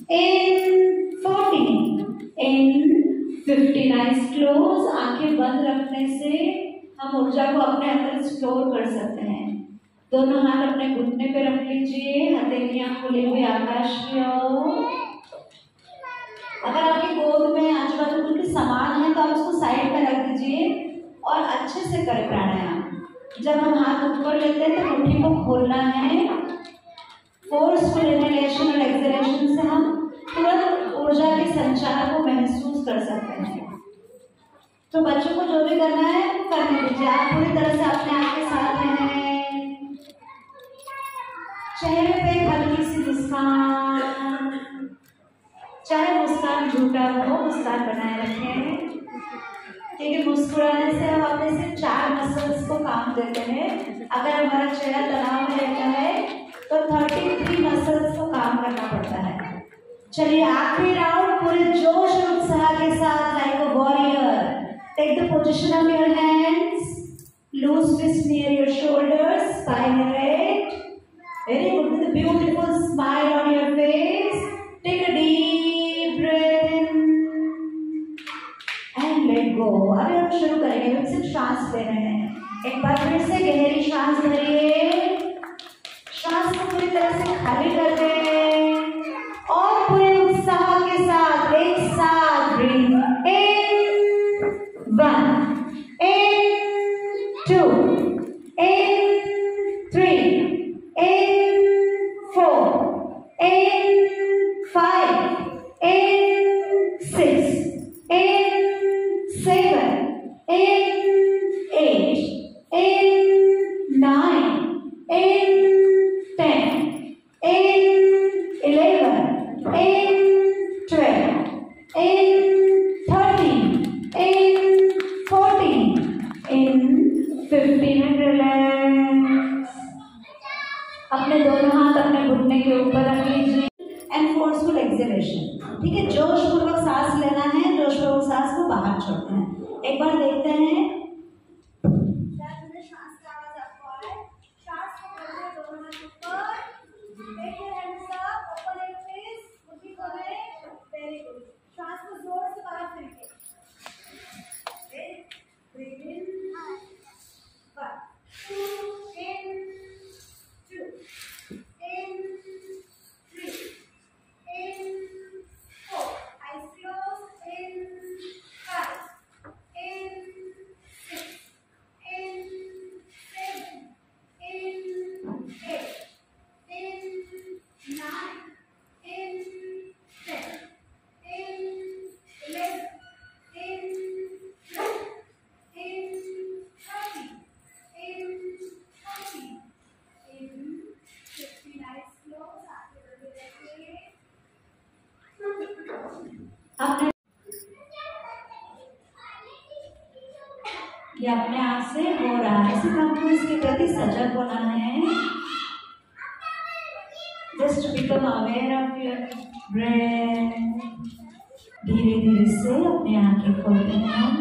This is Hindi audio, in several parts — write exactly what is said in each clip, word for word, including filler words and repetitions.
in fourteen, in fifteen. Eyes close, आंखें बंद रखने से हम ऊर्जा को अपने अंदर स्टोर कर सकते हैं। दोनों हाथ अपने घुटने पे रख लीजिए, हथेलियां खुली हुई आकाश की ओर। अगर आपकी गोद में आजू बाजू कुछ सामान है तो आप उसको साइड में रख दीजिए और अच्छे से करें प्राणायाम। जब हम हाथ ऊपर लेते हैं तो मुट्ठी को खोलना है। फोर्सफुल इनहेलेशन और एक्सहेलेशन से हम तुरंत ऊर्जा के संचार को महसूस कर सकते हैं। तो बच्चों को जो भी करना है वो करने दीजिए। आप पूरी तरह से अपने आप के साथ हैं। चेहरे पे हल्की सी मुस्कान, चाहे मुस्कान झूठा हो, मुस्कान बनाए रखें, क्योंकि मुस्कुराने से हम अपने सिर्फ चार मसल्स को काम देते हैं। अगर हमारा चेहरा तनाव में रहता है तो तैंतीस मसल्स को काम करना पड़ता है। चलिए आखिरी राउंड पूरे जोश और उत्साह के साथ like a warrior. Take the position of your hands, loose fist near your shoulders, spine erect. Very good. With a beautiful smile on your face, take a deep breath in and let go. अभी हम शुरू करेंगे, हम सिर्फ सांस ले रहे हैं। एक बार फिर से गहरी सांस भरिए, सांस को पूरी तरह से खाली कर दें और पूरे उत्साह के साथ एक साथ breathe in, one, in, two, in, three, in, four, in, five, in, six, in, seven, in, eight, in, nine, in, ten, in eleven, in twelve, in thirteen, in fourteen, in fifteen and relax. अपने दोनों हाथ अपने घुटने के ऊपर रख लीजिए एंड फोर्सफुल एक्सहेलेशन। ठीक है, जोश पूर्वक सांस लेना है, जोश पूर्वक सांस को बाहर छोड़ना है। एक बार देखते हैं। ये अपने आप से हो रहा है, सिर्फ हमको इसके प्रति सजग होना है। Just become aware of your breath. धीरे धीरे से अपने आंखें खोलते हैं।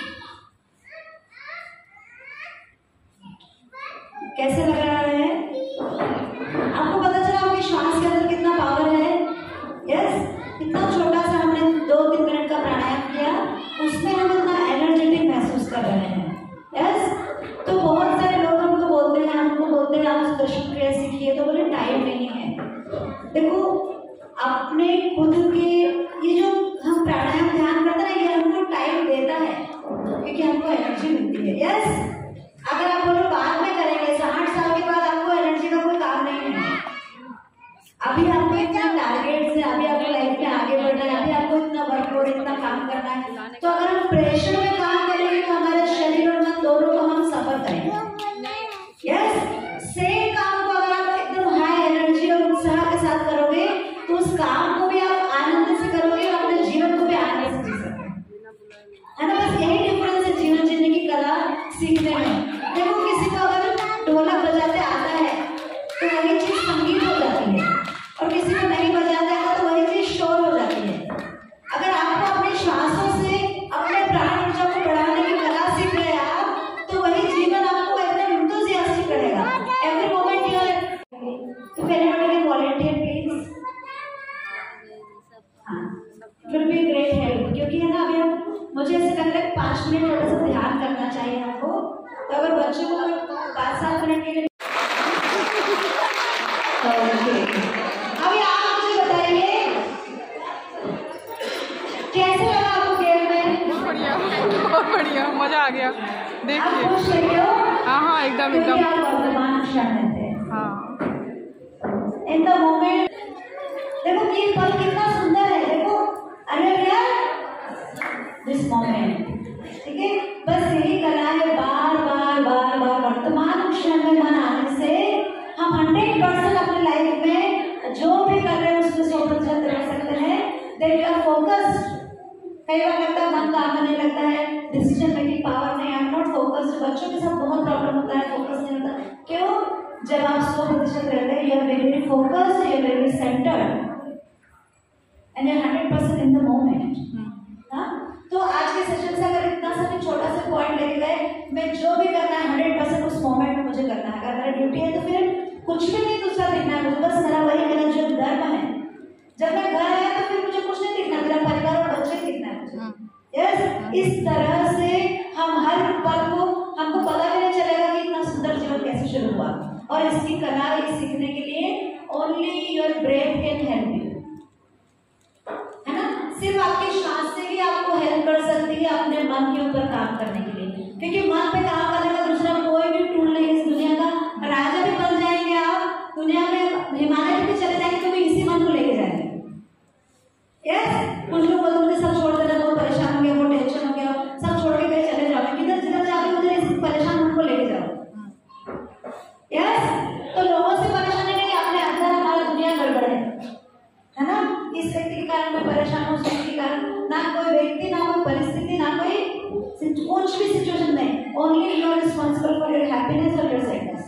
कैसे लग रहा है? आपको पता चला आपकी श्वास के अंदर कितना पावर है? यस, इतना छोटा सा हमने दो तीन मिनट का प्राणायाम किया, उसमें हम इतना एनर्जेटिक महसूस कर रहे हैं। यस, तो बहुत सारे लोग हमको बोलते हैं हमको बोलते हैं आप सुदर्शन क्रिया सीखिए, तो बोले टाइम नहीं है। देखो, अपने खुद के ये जो हम प्राणायाम ध्यान करते हैं, ये हमको टाइम देता है क्योंकि हमको एनर्जी मिलती है। यस, अगर आप बोलो बाद में करेंगे, साठ साल के बाद आपको एनर्जी का कोई काम नहीं है। अभी आपको इतना टारगेट है, अभी आपको लाइफ में आगे बढ़ना है, अभी आपको इतना वर्कलोड, इतना काम करना है। तो अगर हम प्रेशर में काम करेंगे तो हमारे शरीर और मन दोनों को हम सफर करेंगे। यस, सेम काम को अगर आप एकदम हाई एनर्जी और उत्साह के साथ करोगे तो उस काम को भी आप आनंद से करोगे और अपने जीवन को भी आनंद से जी सकते है ना। बस यही डिफरेंस है जीवन जीने की कला सीखने में। देखो, किसी को अगर ढोलक बजाते आता है तो वही चीज संगीत हो जाती है, और किसी को नहीं बजाता है तो वही चीज शोर हो जाती है। अगर आपको अपने श्वासों से अपने प्राण ऊर्जा मुझे ऐसे लग रहा है पाँच मिनट थोड़ा सा ध्यान करना चाहिए आपको। तो अगर बच्चों को पाँच सात मिनट के लिए अभी आप मुझे बताइए कैसे लगा आपको गेम में? बहुत बढ़िया, बहुत बढ़िया, मजा आ गया। देखिए आप खुश रही हो? हाँ हाँ एकदम एकदम। वर्तमान क्षण रहते हैं। हाँ इन द मोमेंट। देखो ये पल कितना सुंदर है। देखो अरे यार दिस मोमेंट, ठीक है। बस यही कला है, बार बार बार बार वर्तमान क्षण में मन आने से हम हंड्रेड परसेंट अपनी लाइफ में जो भी कर रहे हैं उसमें सौ प्रतिशत रह सकते हैं। Then we are focused. कई बार लगता है मन काम करने लगता है, डिसीजन मेकिंग पावर नहीं, आई एम नॉट फोकस्ड। बच्चों के साथ बहुत प्रॉब्लम होता है, फोकस नहीं होता। क्यों? जब आप सौ प्रतिशत रहते हैं, you are very focused, you are very centred and you are hundred percent in the moment. हाँ, तो आज के सेशन से अगर इतना सा भी छोटा सा पॉइंट लेके गए, मैं जो भी करना है हंड्रेड परसेंट उस मोमेंट में मुझे करना है। अगर मेरा ड्यूटी है तो फिर कुछ भी नहीं दूसरा देखना है मुझे, बस मेरा वही मेरा जो धर्म है। जब मैं घर आया तो फिर मुझे कुछ नहीं दिखना, मेरा परिवार और बच्चे दिखना है मुझे। यस, इस तरह से हम हर पल को, हमको पता भी नहीं चलेगा कि इतना सुंदर जीवन कैसे शुरू हुआ। और इसकी कला ये सीखने के लिए only your breath can help you, है ना। सिर्फ आपकी सांस से ही आपको हेल्प कर सकती है अपने मन के ऊपर काम करने के लिए, क्योंकि मन पे काम करने का दूसरा कोई भी टूल नहीं इस दुनिया का। राजा भी बन जाएंगे आप, दुनिया में हिमालय भी चले जाएंगे तो भी इसी मन को लेके जाएंगे। यस, कुछ लोग बोलते हैं सब छोड़ देना, बहुत परेशान हो गया, बहुत टेंशन हो गया, सब छोड़ के कहीं चले जाओ, किधर जिधर जाओगे उधर इस परेशान मन को लेके जाओ। यस, तो लोगों से परेशानी नहीं, अपने अंदर हमारी दुनिया गड़बड़ है, है ना। इस व्यक्ति के कारण मैं परेशान हूँ, उस व्यक्ति के कारण, ना कोई व्यक्ति, ना कोई परिस्थिति, ना कोई कुछ भी सिचुएशन नहीं। Only you are responsible for your happiness और योर सैडनेस।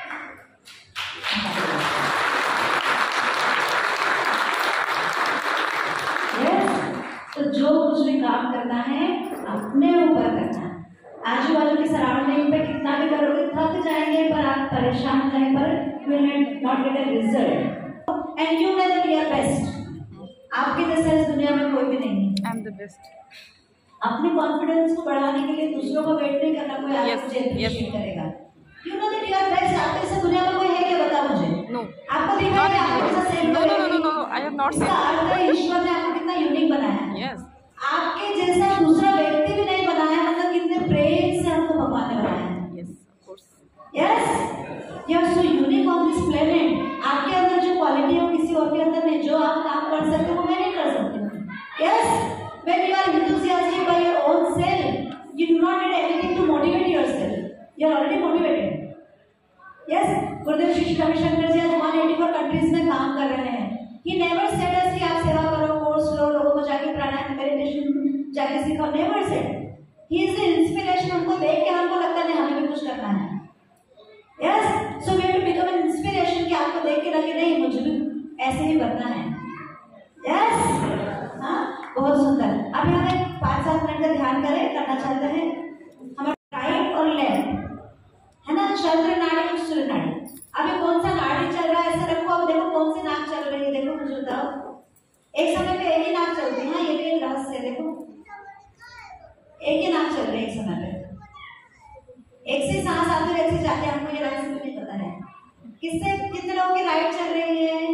तो जो कुछ भी काम करना है अपने ऊपर करना है। आजू बाजू की सराउंडिंग पे कितना भी करोगे थक जाएंगे, पर आप परेशान हो जाएंगे, पर you will not get a result and you will be your best. आपके जैसा इस दुनिया में कोई भी नहीं है। I am the best. अपने कॉन्फिडेंस को बढ़ाने के लिए दूसरों को वेट नहीं करना, कोई आपको yes, अप्रिशिएट yes. करेगा। You know that you are best. आपके जैसा दुनिया में कोई है क्या? बता मुझे। नो, आपको दिख रहा है आपके जैसा same? No no no no, I have not seen. इसका अर्थ है ईश्वर ने आपको कितना यूनिक बनाया है। यस, आपके जैसा दूसरा व्यक्ति भी नहीं बनाया, मतलब कितने प्रेम से हमको भगवान ने बनाया है। Yes of course. Yes, you are so unique on this planet. आपके अंदर जो क्वालिटी है किसी और के अंदर नहीं। जो आप काम कर सकते हो वो मैं नहीं कर सकती हूँ। Yes, when you are enthusiastic by your own self, you do not need anything to motivate yourself. You are already motivated. Yes, गुरुदेव श्री रविशंकर जी आज एक सौ चौरासी कंट्रीज में काम कर रहे हैं। He never said us कि आप सेवा करो, कोर्स लो, लोगों को जाके प्राणायाम मेडिटेशन जाके सीखो। Never said. He is the inspiration। उनको देख के हमको लगता है हमें भी कुछ करना है। Yes, so we have to become an inspiration कि आपको देख के लगे नहीं मुझे भी ऐसे ही बनना है। Yes, हाँ, बहुत सुंदर। अभी हमें पाँच सात मिनट का ध्यान करें करना चाहते हैं। हमारा राइट और लेफ्ट है ना, चंद्र नाड़ी और सूर्य नाड़ी। अभी कौन सा नाड़ी चल रहा है ऐसे रखो। अब देखो कौन सी नाक चल रही है, देखो मुझे बताओ। एक समय पे एक ही नाक चलती है। हाँ, ये भी एक रहस्य है। देखो एक ही नाक चल रही है एक समय पे, एक से सांस आती है, एक से जाके। हमको ये रहस्य भी नहीं पता है। किससे कितने लोगों की राइट चल रही है?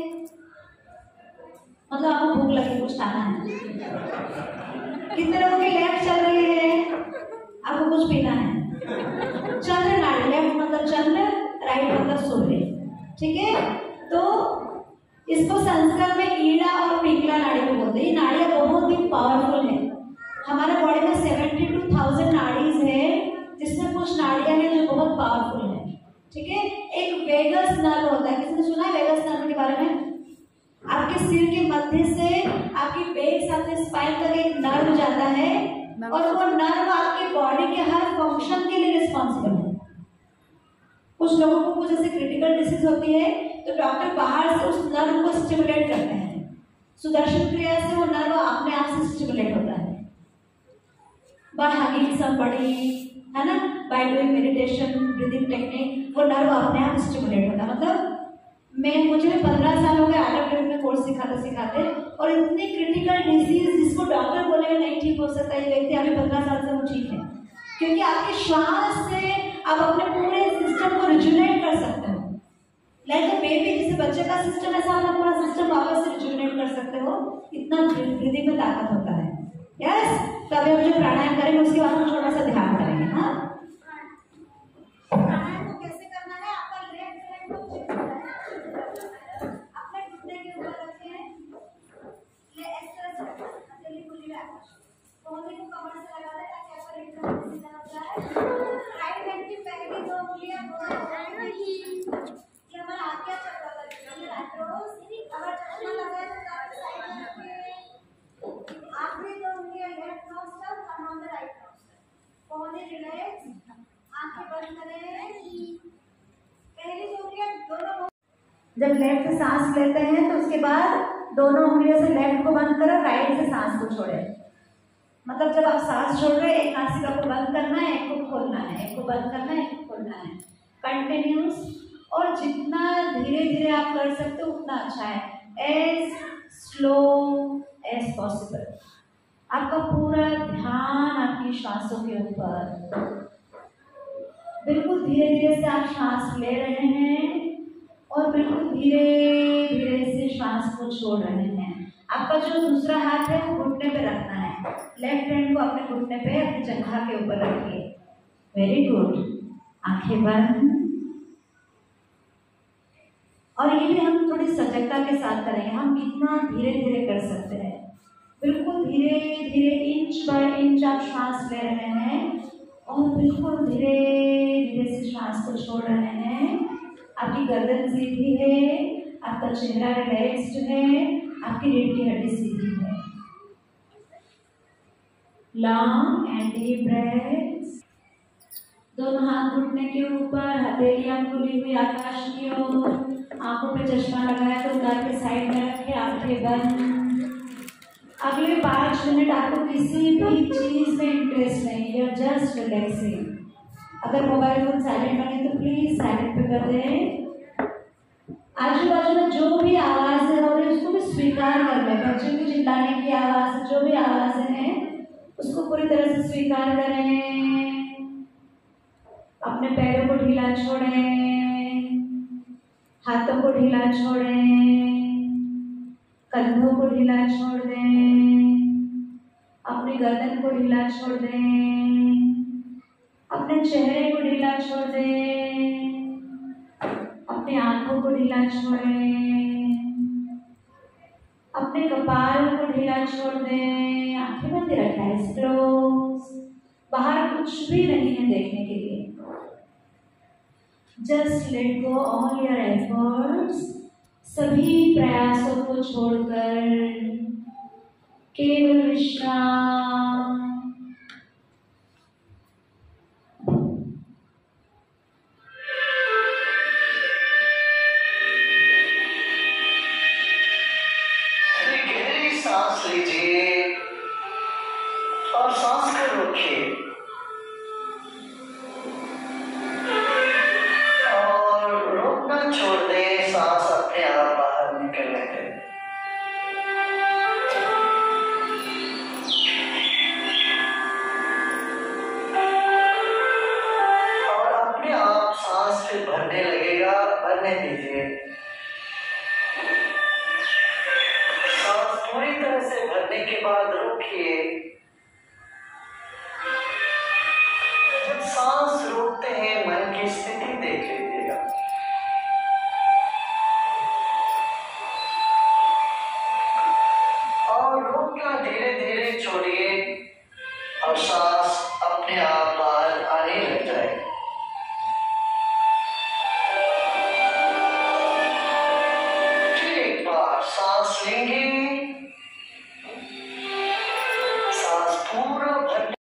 मतलब आपको भूख लगी, कुछ खाना है। कितने लोगों की लेफ्ट चल रही है? आपको कुछ पीना है। चंद्र नाड़ी, लेफ्ट मतलब चंद्र, राइट मतलब सूर्य। ठीक है, तो इसको संस्कृत में ईड़ा और पिंगला नाड़ी को बोलते हैं। ये नाड़ियाँ बहुत ही पावरफुल है। हमारे बॉडी में सेवेंटी टू थाउजेंड नाड़ीज है, जिसमें कुछ नाड़ियाँ हैं जो बहुत पावरफुल है। ठीक है, एक वेगस नर्व होता है। किसने सुना है वेगस नर्व के बारे में? आपके सिर के मध्य से आपकी बेस आपके स्पाइन तक एक नर्व जाता है, और वो नर्व आपके बॉडी के हर फंक्शन के लिए रिस्पॉन्सिबल है। कुछ लोगों को कुछ ऐसे क्रिटिकल डिसीज होती है तो डॉक्टर बाहर से उस नर्व को स्टिमुलेट करते हैं। सुदर्शन क्रिया से वो नर्व अपने आप से स्टिमुलेट होता है। बाय हगिंग समबडी, है ना, by doing meditation, breathing technique, वो नर्व अपने आप स्टिमुलेट होता है। मतलब मैं मुझे पंद्रह साल हो गए आर्ट में कोर्स सिखाते सिखाते, और और इतनी क्रिटिकल डिजीज जिसको डॉक्टर बोलेगा नहीं ठीक हो सकता, ये व्यक्ति अभी पंद्रह साल से वो ठीक है, क्योंकि आपके श्वास से आप अपने पूरे सिस्टम को रिजुनेट कर सकते हो। लाइक अ बेबी, जैसे बच्चे का सिस्टम ऐसा अपना पूरा सिस्टम वापस से रिजुनेट कर सकते हो, इतना हृदय में ताकत होता है। यस, तो अभी हम जो प्राणायाम करेंगे उसके बाद हम थोड़ा सा ध्यान करेंगे। हाँ, प्राणायाम को कैसे करना है, आपका लेफ्ट हैंड को अपने घुटने के ऊपर रखें, ले इस तरह से हथेली खुली रखें, कोहनी को कमर से लगा दें ताकि आपका एकदम सीधा हो जाए। राइट हैंड की पहली दो उंगलियां ये हमारा आज्ञा चक्र लगेगा, रोज अगर चश्मा लगाए तो काफी साइड में रखिए, आखिरी दो उंगलियां left nostril, thumb on the right nostril, कोहनी रिलैक्स, आंखें बंद करें। पहली दो उंगलियां दोनों, जब लेफ्ट से सांस लेते हैं तो उसके बाद दोनों उंगलियों से लेफ्ट को बंद करो, राइट से सांस को छोड़े। मतलब जब आप सांस छोड़ रहे हैं, एक नासिका को बंद करना है, एक को खोलना है, एक को बंद करना है, एक को खोलना है, कंटिन्यूस। और जितना धीरे धीरे आप कर सकते हो उतना अच्छा है, एज स्लो एज पॉसिबल। आपका पूरा ध्यान आपकी सांसों के ऊपर, बिल्कुल धीरे धीरे से आप सांस ले रहे हैं और बिल्कुल धीरे धीरे से सांस को छोड़ रहे हैं। आपका जो दूसरा हाथ है वो घुटने पे रखना है, लेफ्ट हैंड को अपने घुटने पे अपनी जंघा के ऊपर रखिए। वेरी गुड, आंखें बंद। और ये भी हम थोड़ी सजगता के साथ करेंगे। हम कितना धीरे धीरे कर सकते हैं, बिल्कुल धीरे धीरे इंच बाय इंच आप सांस ले रहे हैं और बिल्कुल धीरे धीरे से सांस को छोड़ रहे हैं। आपकी गर्दन सीधी है, आपका चेहरा रिलैक्स्ड है, आपकी रीढ़ की हड्डी सीधी है। Long and deep breaths. दोनों हाथ घुटने के ऊपर, हथेलियां खुली हुई आकाश की ओर, आंखों पे चश्मा लगाया तो उतार के साइड में रखे, आंखें बंद। अगले पाँच मिनट आपको किसी भी चीज में इंटरेस्ट नहीं, यू आर जस्ट रिलैक्सिंग। अगर मोबाइल फोन साइलेंट बने तो प्लीज साइलेंट पे कर दें। आजू बाजू में जो भी आवाजें हो रही है उसको भी स्वीकार कर लें। बच्चों की चिल्लाने की आवाज, जो भी आवाजें हैं उसको पूरी तरह से स्वीकार करें। अपने पैरों को ढीला छोड़ें, हाथों को ढीला छोड़ें, कंधों को ढीला छोड़ दें, अपनी गर्दन को ढीला छोड़ दें, अपने चेहरे को ढीला छोड़ दें, अपनी आंखों को ढीला छोड़ें, अपने कपाल को ढीला छोड़ दें। आंखें बंद रखें, आइज क्लोज। बाहर कुछ भी नहीं है देखने के लिए, just let go all your efforts. सभी प्रयासों को छोड़कर केवल विश्राम। गहरी सांस लीजिए और सांस को रोकिए और रोकना छोड़ दें, सांस अपने आप बाहर निकलने दें। और अपने आप सांस फिर भरने लगेगा, भरने दीजिए। सांस पूरी तरह से भरने के बाद रोकिए। जब सांस रोकते हैं मन की स्थिति देख लीजिएगा। और रोकना धीरे धीरे छोड़िए और सांस अपने आप बाहर आने लग जाए। फिर एक बार सांस लेंगे